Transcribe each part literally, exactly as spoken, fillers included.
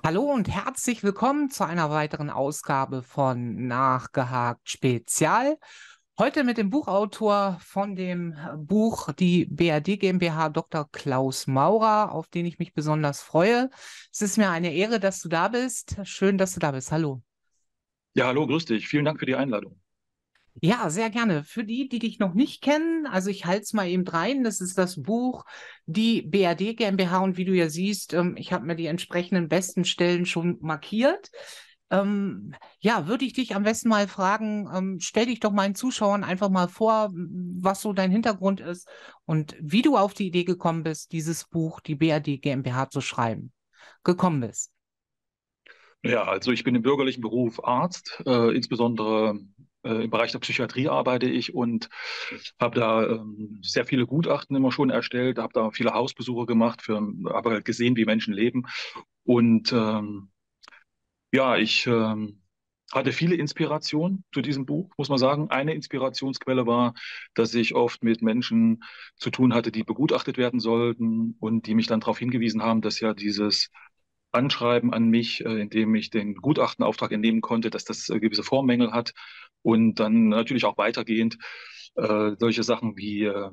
Hallo und herzlich willkommen zu einer weiteren Ausgabe von Nachgehakt Spezial. Heute mit dem Buchautor von dem Buch Die B R D GmbH, Doktor Klaus Maurer, auf den ich mich besonders freue. Es ist mir eine Ehre, dass du da bist. Schön, dass du da bist. Hallo. Ja, hallo, grüß dich. Vielen Dank für die Einladung. Ja, sehr gerne. Für die, die dich noch nicht kennen, also ich halte es mal eben rein, das ist das Buch Die B R D GmbH und wie du ja siehst, ähm, ich habe mir die entsprechenden besten Stellen schon markiert. Ähm, ja, würde ich dich am besten mal fragen, ähm, stell dich doch meinen Zuschauern einfach mal vor, m, was so dein Hintergrund ist und wie du auf die Idee gekommen bist, dieses Buch, die B R D GmbH, zu schreiben, gekommen bist. Ja, also ich bin im bürgerlichen Beruf Arzt, äh, insbesondere äh, im Bereich der Psychiatrie arbeite ich und habe da ähm, sehr viele Gutachten immer schon erstellt, habe da viele Hausbesuche gemacht, für, habe halt gesehen, wie Menschen leben. Und ähm, ja, ich ähm, hatte viele Inspirationen zu diesem Buch, muss man sagen. Eine Inspirationsquelle war, dass ich oft mit Menschen zu tun hatte, die begutachtet werden sollten und die mich dann darauf hingewiesen haben, dass ja dieses Anschreiben an mich, äh, in dem ich den Gutachtenauftrag entnehmen konnte, dass das äh, gewisse Formmängel hat und dann natürlich auch weitergehend äh, solche Sachen wie, äh,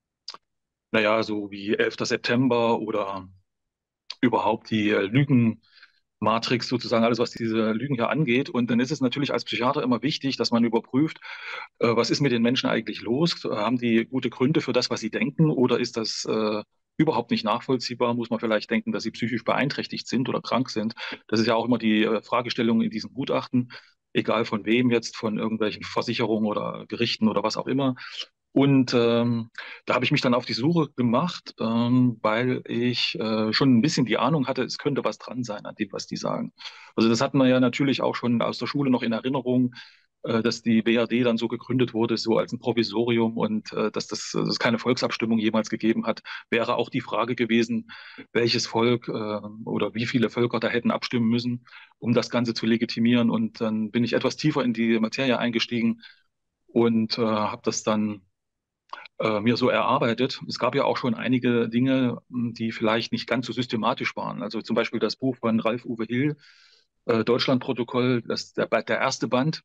naja, so wie elfter September oder überhaupt die äh, Lügenmatrix sozusagen, alles was diese Lügen hier angeht. Und dann ist es natürlich als Psychiater immer wichtig, dass man überprüft, äh, was ist mit den Menschen eigentlich los? Haben die gute Gründe für das, was sie denken, oder ist das äh, überhaupt nicht nachvollziehbar? Muss man vielleicht denken, dass sie psychisch beeinträchtigt sind oder krank sind? Das ist ja auch immer die äh, Fragestellung in diesem Gutachten, egal von wem jetzt, von irgendwelchen Versicherungen oder Gerichten oder was auch immer. Und ähm, da habe ich mich dann auf die Suche gemacht, ähm, weil ich äh, schon ein bisschen die Ahnung hatte, es könnte was dran sein an dem, was die sagen. Also das hat man ja natürlich auch schon aus der Schule noch in Erinnerung, äh, dass die B R D dann so gegründet wurde, so als ein Provisorium und äh, dass das, dass es keine Volksabstimmung jemals gegeben hat, wäre auch die Frage gewesen, welches Volk äh, oder wie viele Völker da hätten abstimmen müssen, um das Ganze zu legitimieren. Und dann bin ich etwas tiefer in die Materie eingestiegen und äh, habe das dann äh, mir so erarbeitet. Es gab ja auch schon einige Dinge, mh, die vielleicht nicht ganz so systematisch waren. Also zum Beispiel das Buch von Ralf Uwe Hill, äh, Deutschlandprotokoll, das der, der erste Band.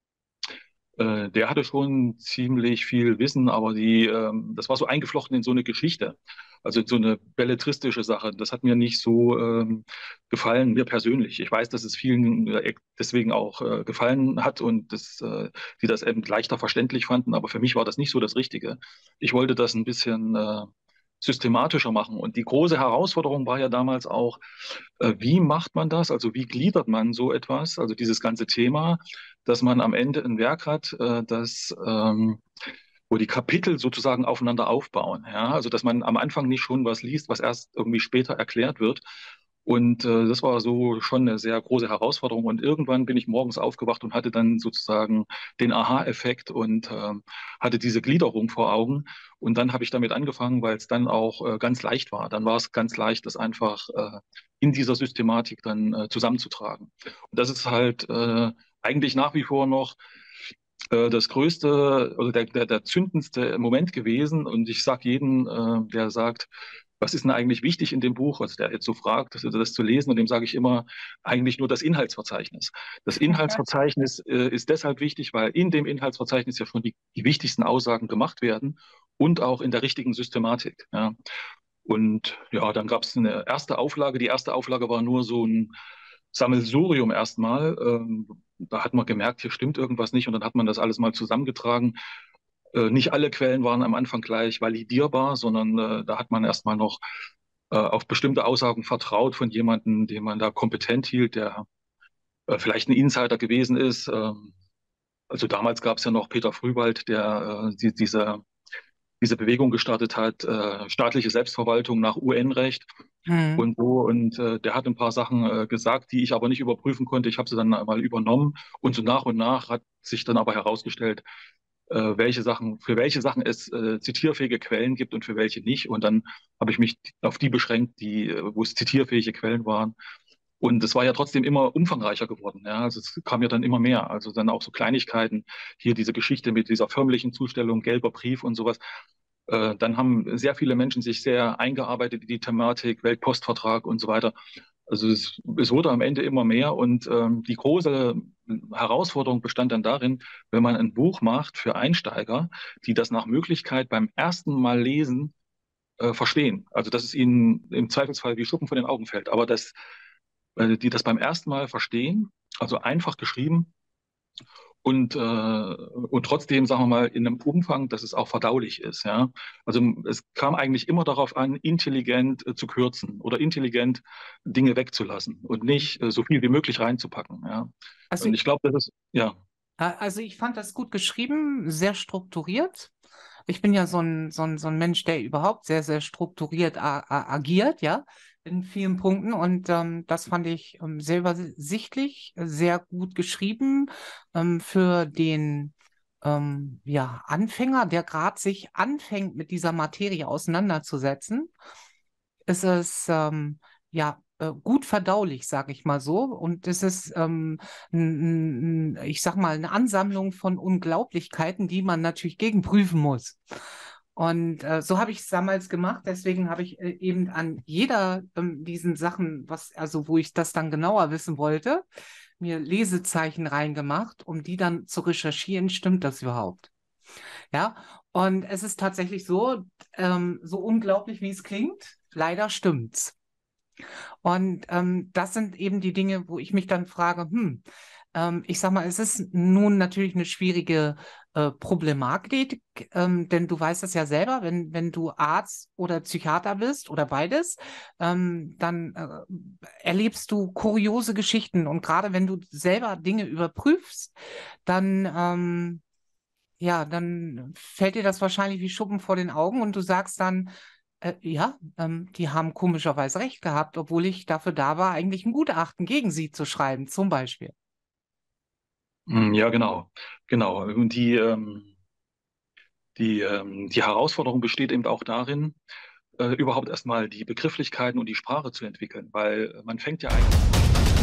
Äh, der hatte schon ziemlich viel Wissen, aber die, ähm, das war so eingeflochten in so eine Geschichte, also in so eine belletristische Sache. Das hat mir nicht so ähm, gefallen, mir persönlich. Ich weiß, dass es vielen äh, deswegen auch äh, gefallen hat und das, äh, die das eben leichter verständlich fanden, aber für mich war das nicht so das Richtige. Ich wollte das ein bisschen äh, systematischer machen. Und die große Herausforderung war ja damals auch, äh, wie macht man das? Also wie gliedert man so etwas, also dieses ganze Thema, dass man am Ende ein Werk hat, äh, das, ähm, wo die Kapitel sozusagen aufeinander aufbauen. Ja? Also dass man am Anfang nicht schon was liest, was erst irgendwie später erklärt wird. Und äh, das war so schon eine sehr große Herausforderung. Und irgendwann bin ich morgens aufgewacht und hatte dann sozusagen den Aha-Effekt und ähm, hatte diese Gliederung vor Augen. Und dann habe ich damit angefangen, weil es dann auch äh, ganz leicht war. Dann war es ganz leicht, das einfach äh, in dieser Systematik dann äh, zusammenzutragen. Und das ist halt äh, eigentlich nach wie vor noch äh, das größte oder der, der, der zündendste Moment gewesen. Und ich sage jedem, äh, der sagt, was ist denn eigentlich wichtig in dem Buch, also der jetzt so fragt, das, das zu lesen, und dem sage ich immer, eigentlich nur das Inhaltsverzeichnis. Das Inhaltsverzeichnis äh, ist deshalb wichtig, weil in dem Inhaltsverzeichnis ja schon die, die wichtigsten Aussagen gemacht werden und auch in der richtigen Systematik. Ja. Und ja, dann gab es eine erste Auflage. Die erste Auflage war nur so ein Sammelsurium erstmal. Ähm, da hat man gemerkt, hier stimmt irgendwas nicht und dann hat man das alles mal zusammengetragen. Äh, nicht alle Quellen waren am Anfang gleich validierbar, sondern äh, da hat man erstmal noch äh, auf bestimmte Aussagen vertraut von jemandem, den man da kompetent hielt, der äh, vielleicht ein Insider gewesen ist. Ähm, also damals gab es ja noch Peter Frühwald, der äh, die, diese, diese Bewegung gestartet hat, äh, staatliche Selbstverwaltung nach U N-Recht Hm. und so. Und äh, der hat ein paar Sachen äh, gesagt, die ich aber nicht überprüfen konnte. Ich habe sie dann mal übernommen und so nach und nach hat sich dann aber herausgestellt, äh, welche Sachen, für welche Sachen es äh, zitierfähige Quellen gibt und für welche nicht. Und dann habe ich mich auf die beschränkt, die, äh, wo es zitierfähige Quellen waren. Und es war ja trotzdem immer umfangreicher geworden. Ja, also es kam ja dann immer mehr. Also dann auch so Kleinigkeiten, hier diese Geschichte mit dieser förmlichen Zustellung, gelber Brief und sowas. Äh, dann haben sehr viele Menschen sich sehr eingearbeitet in die Thematik, Weltpostvertrag und so weiter. Also es, es wurde am Ende immer mehr und ähm, die große Herausforderung bestand dann darin, wenn man ein Buch macht für Einsteiger, die das nach Möglichkeit beim ersten Mal lesen äh, verstehen. Also dass es ihnen im Zweifelsfall wie Schuppen von den Augen fällt, aber dass äh, die das beim ersten Mal verstehen, also einfach geschrieben und, äh, und trotzdem, sagen wir mal, in einem Umfang, dass es auch verdaulich ist. Ja? Also es kam eigentlich immer darauf an, intelligent äh, zu kürzen oder intelligent Dinge wegzulassen und nicht äh, so viel wie möglich reinzupacken. Ja? Also, Und ich glaube, das ist, ja. äh, also ich fand das gut geschrieben, sehr strukturiert. Ich bin ja so ein, so ein, so ein Mensch, der überhaupt sehr, sehr strukturiert a- a- agiert, ja, in vielen Punkten. Und ähm, das fand ich ähm, sehr übersichtlich, sehr gut geschrieben ähm, für den ähm, ja, Anfänger, der gerade sich anfängt, mit dieser Materie auseinanderzusetzen. Ist es ähm, ja äh, gut verdaulich, sage ich mal so. Und es ist, ähm, n- n- ich sag mal, eine Ansammlung von Unglaublichkeiten, die man natürlich gegenprüfen muss. Und äh, so habe ich es damals gemacht. Deswegen habe ich äh, eben an jeder ähm, diesen Sachen, was, also wo ich das dann genauer wissen wollte, mir Lesezeichen reingemacht, um die dann zu recherchieren, stimmt das überhaupt? Ja, und es ist tatsächlich so, ähm, so unglaublich, wie es klingt, leider stimmt's. Und ähm, das sind eben die Dinge, wo ich mich dann frage, hm, ähm, ich sag mal, es ist nun natürlich eine schwierige äh, Problematik, ähm, denn du weißt es ja selber, wenn, wenn du Arzt oder Psychiater bist oder beides, ähm, dann äh, erlebst du kuriose Geschichten. Und gerade wenn du selber Dinge überprüfst, dann ähm, ja, dann fällt dir das wahrscheinlich wie Schuppen vor den Augen und du sagst dann, äh, ja, ähm, die haben komischerweise recht gehabt, obwohl ich dafür da war, eigentlich ein Gutachten gegen sie zu schreiben, zum Beispiel. Mm, ja, genau. Genau. Und die, ähm, die, ähm, die Herausforderung besteht eben auch darin, äh, überhaupt erstmal die Begrifflichkeiten und die Sprache zu entwickeln, weil man fängt ja eigentlich